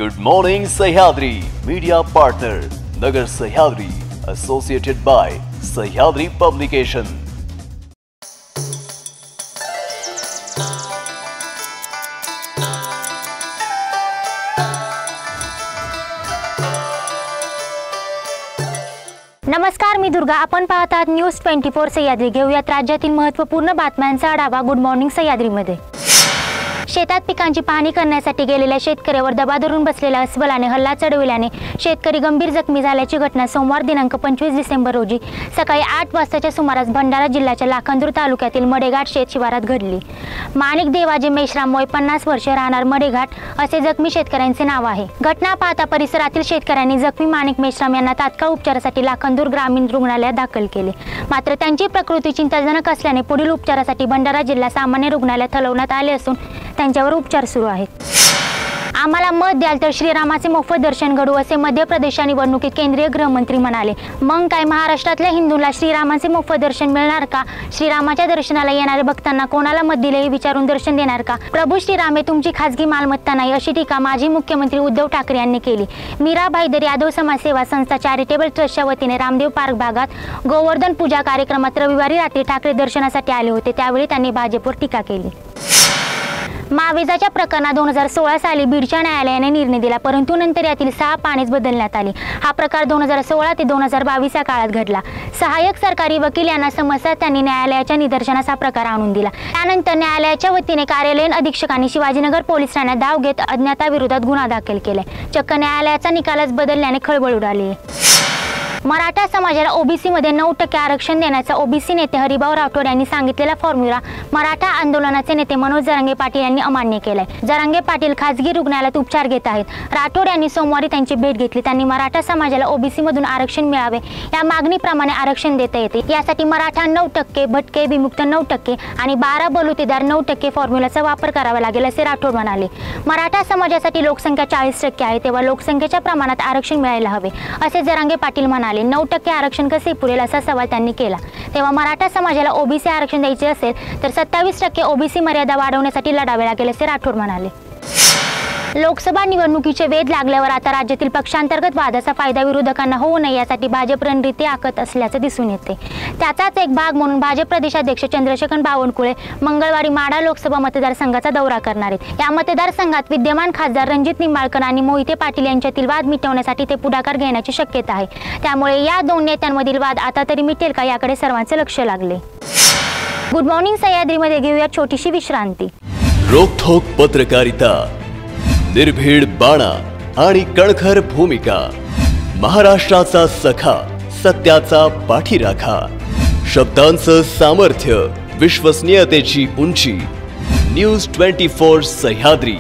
Good morning Sahyadri media partner Nagar Sahyadri associated by Sahyadri publication. नमस्कार, मी दुर्गा। आपण पाहत आहात न्यूज 24 सह्याद्री। घेऊयात राज्यातील महत्त्वपूर्ण बातम्यांचा आढावा गुड मॉर्निंग सह्याद्रीमध्ये। शेतात पिकांची पाहणी करण्यासाठी गेलेल्या शेतकऱ्यावर दबा धरून बसलेल्या अस्वलाने हल्ला चढविल्याने शेतकरी गंभीर जखमी झाल्याची घटना सोमवार दिनांक 25 डिसेंबर रोजी सकाळी 8 वाजताच्या सुमारास भंडारा जिल्ह्याच्या लाखांदूर तालुक्यातील मडेघाट शेत शिवारात घडली। माणिक देवाजी मेश्राम वय 50 वर्ष, राहणार मडेघाट असे जखमी शेतकऱ्यांचे नाव आहे। घटना पाहता परिसरातील शेतकऱ्यांनी जखमी माणिक मेश्राम यांना तात्काळ उपचारासाठी लाखांदूर ग्रामीण रुग्णालयात दाखल केले, मात्र त्यांची प्रकृती चिंताजनक असल्याने पुढील उपचारासाठी भंडारा जिल्हा सामान्य रुग्णालयात हलवण्यात आले असून त्यांच्यावर उपचार सुरू आहेत। आम्हाला मत द्याल तर श्रीरामाचे मोफत दर्शन घडू असे मध्य प्रदेशच्या निवडणुकीत केंद्रीय गृहमंत्री म्हणाले। मग काय महाराष्ट्रातल्या हिंदूंना श्रीरामाचे मोफत दर्शन मिळणार का? श्रीरामाच्या दर्शनाला येणाऱ्या भक्तांना कोणाला मत दिले हे विचारून दर्शन देणार का? प्रभू श्रीराम हे तुमची खासगी मालमत्ता नाही अशी टीका माजी मुख्यमंत्री उद्धव ठाकरे यांनी केली। मीरा भाईदर यादव समाज सेवा संस्था चॅरिटेबल ट्रस्टच्या वतीने रामदेव पार्क भागात गोवर्धन पूजा कार्यक्रमात रविवारी रात्री ठाकरे दर्शनासाठी आले होते, त्यावेळी त्यांनी भाजपवर टीका केली। महाविजाच्या प्रकरणात 2016 साली बीडच्या न्यायालयाने निर्णय दिला, परंतु नंतर यातील 6 पानेच बदलण्यात आली। हा प्रकार 2016 ते 2022 या काळात घडला। सहाय्यक सरकारी वकील यांना समजता त्यांनी न्यायालयाच्या निदर्शनास हा प्रकार आणून दिला। त्यानंतर न्यायालयाच्या वतीने कार्यालयीन अधीक्षकांनी शिवाजीनगर पोलीस ठाण्यात धाव घेत अज्ञाताविरोधात गुन्हा दाखल केलाय। चक्क न्यायालयाचा निकालच बदलल्याने खळबळ उडाली। मराठा समाजाला ओबीसी मध्ये 9% आरक्षण देण्याचा ओबीसी नेते हरिभाऊ राठोड यांनी सांगितलेला फॉर्म्युला मराठा आंदोलनाचे नेते मनोज जरांगे पाटील यांनी अमान्य केलाय। जरांगे पाटील खासगी रुग्णालयात उपचार घेत आहेत। राठोड यांनी सोमवारी त्यांची भेट घेतली। त्यांनी मराठा समाजाला ओबीसी मधून आरक्षण मिळावे या मागणीप्रमाणे आरक्षण देता येते, यासाठी मराठा 9%, भटके विमुक्त 9% आणि 12 बलुतेदार 9% फॉर्म्युलाचा वापर करावा लागेल असे राठोड म्हणाले। मराठा समाजासाठी लोकसंख्या 40% आहे, तेव्हा लोकसंख्येच्या प्रमाणात आरक्षण मिळायला हवे असे जरांगे पाटील म्हणाले। 9% आरक्षण कसे पुरेल असा सवाल त्यांनी केला। तेव्हा मराठा समाजाला ओबीसी आरक्षण द्यायचे असेल तर 27% ओबीसी मर्यादा वाढवण्यासाठी लढावे लागेल असे राठोड म्हणाले। लोकसभा निवडणुकीचे वेध लागल्यावर आता राज्यातील पक्षांतर्गत वादाचा फायदा विरोधकांना होऊ नये यासाठी भाजप रणनीती आखत असल्याचे दिसून येते। त्याचाच एक भाग म्हणून भाजप प्रदेशाध्यक्ष चंद्रशेखर बावनकुळे मंगळवारी माढा लोकसभा मतदारसंघाचा दौरा करणार आहेत। या मतदारसंघात विद्यमान खासदार रणजित निंबाळकर आणि मोहिते पाटील यांच्यातील वाद मिटवण्यासाठी ते पुढाकार घेण्याची शक्यता आहे। त्यामुळे या दोन नेत्यांमधील वाद आता तरी मिटेल का याकडे सर्वांचे लक्ष लागले। गुड मॉर्निंग सह्याद्रीमध्ये घेऊया छोटीशी विश्रांती। रोखोक पत्रकारिता, निर्भीड बाणा आणि कणखर भूमिका, महाराष्ट्राचा सखा, सत्याचा पाठीराखा, शब्दांचं सामर्थ्य, विश्वसनीयतेची उंची, न्यूज 24 सह्याद्री।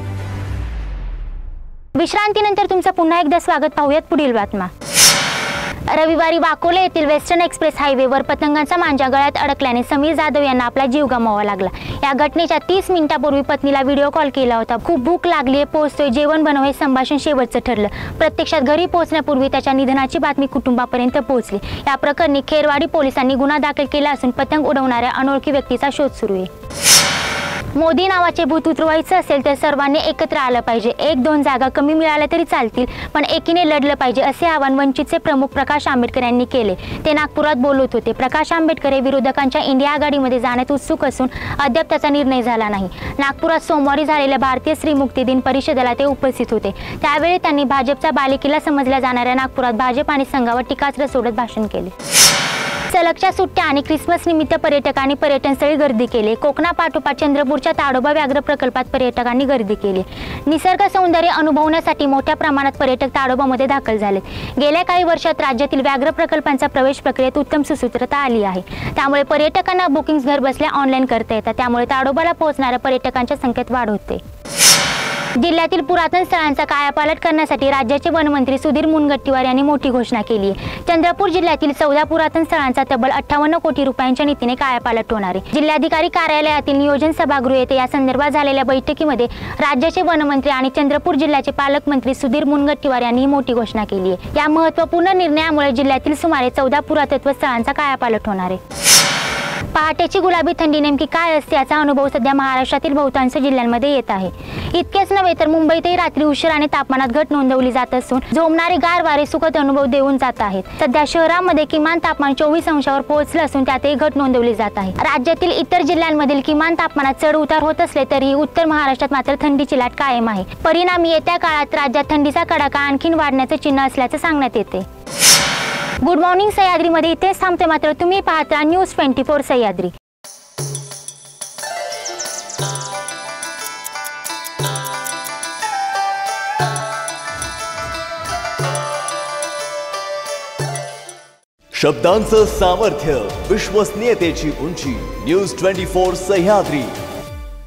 विश्रांतीनंतर तुमचं पुन्हा एकदा स्वागत। पाहूयात पुढील बातम्या। रविवारी वाकोले येथील वेस्टर्न एक्सप्रेस हायवेवर पतंगांचा मांजा गळ्यात अडकल्याने समीर जाधव यांना आपला जीव गमवावा लागला। या घटनेच्या 30 मिनिटांपूर्वी पत्नीला व्हिडिओ कॉल केला होता। खूप भूक लागली आहे, पोहोचतोय, जेवण बनव हे संभाषण शेवटचं ठरलं। प्रत्यक्षात घरी पोहोचण्यापूर्वी त्याच्या निधनाची बातमी कुटुंबापर्यंत पोहोचली। या प्रकरणी खेरवाडी पोलिसांनी गुन्हा दाखल केला असून पतंग उडवणाऱ्या अनोळखी व्यक्तीचा शोध सुरू आहे। मोदी नावाचे भूत उतरवायचं असेल तर सर्वांनी एकत्र आलं पाहिजे। 1-2 जागा कमी मिळाल्या तरी चालतील, पण एकीने लढलं पाहिजे असे आवाहन वंचितचे प्रमुख प्रकाश आंबेडकर यांनी केले। ते नागपुरात बोलत होते। प्रकाश आंबेडकर हे विरोधकांच्या इंडिया आघाडीमध्ये जाण्यात उत्सुक असून अद्याप त्याचा निर्णय झाला नाही। नागपुरात सोमवारी झालेल्या भारतीय स्त्री मुक्ती दिन परिषदेला ते उपस्थित होते। त्यावेळी त्यांनी भाजपचा बालेकिल्ला समजल्या जाणाऱ्या नागपुरात भाजप आणि संघावर टीकास्त्र सोडत भाषण केले। सलगच्या सुट्ट्या आणि ख्रिसमस निमित्त पर्यटकांनी पर्यटनस्थळी गर्दी केली। कोकणापाठोपाठ चंद्रपूरच्या ताडोबा व्याघ्र प्रकल्पात पर्यटकांनी गर्दी केली। निसर्ग सौंदर्य अनुभवण्यासाठी मोठ्या प्रमाणात पर्यटक ताडोबामध्ये दाखल झाले। गेल्या काही वर्षात राज्यातील व्याघ्र प्रकल्पांचा प्रवेश प्रक्रियेत उत्तम सुसूत्रता आली आहे। त्यामुळे पर्यटकांना बुकिंग्स घर बसल्या ऑनलाईन करता येतात। त्यामुळे ताडोबाला पोहोचणाऱ्या पर्यटकांच्या संख्येत वाढ होते। जिल्ह्यातील पुरातन स्थळांचा कायापालट करण्यासाठी राज्याचे वनमंत्री सुधीर मुनगंटीवार यांनी मोठी घोषणा केली आहे। चंद्रपूर जिल्ह्यातील 14 पुरातन स्थळांचा तब्बल 58 कोटी रुपयांच्या नीतीने कायापालट होणार आहे। जिल्हाधिकारी कार्यालयातील नियोजन सभागृह येथे या संदर्भात झालेल्या बैठकीमध्ये राज्याचे वनमंत्री आणि चंद्रपूर जिल्ह्याचे पालकमंत्री सुधीर मुनगंटीवार यांनी ही मोठी घोषणा केली आहे। या महत्त्वपूर्ण निर्णयामुळे जिल्ह्यातील सुमारे 14 पुरातत्व स्थळांचा कायापालट होणार आहे। पहाटेची गुलाबी थंडी नेमकी काय असते याचा अनुभव सध्या महाराष्ट्रातील बहुतांश जिल्ह्यांमध्ये येत आहे. इतकेच नव्हे तर मुंबईतही रात्री उशिराने तापमानात घट नोंदवली जात असून झोंबणारे गार वारे सुखद अनुभव देऊन जात आहेत. सध्या शहरामध्ये किमान तापमान 24 अंशावर पोहोचलं असून त्यातही घट नोंदवली जात आहे. राज्यातील इतर जिल्ह्यांमधील किमान तापमानात चढ उतार होत असले तरीही उत्तर महाराष्ट्रात मात्र थंडीची लाट कायम आहे. परिणामी येत्या काळात राज्यात थंडीचा कडाका आणखीन वाढण्याचं चिन्ह असल्याचं सांगण्यात येते. गुड मॉर्निंग सह्याद्रीमध्ये इथेच थांबते, मात्र तुम्ही पाहता न्यूज 24 सह्याद्री. शब्दांचं सामर्थ्य, विश्वसनीयतेची उंची. न्यूज 24 सह्याद्री.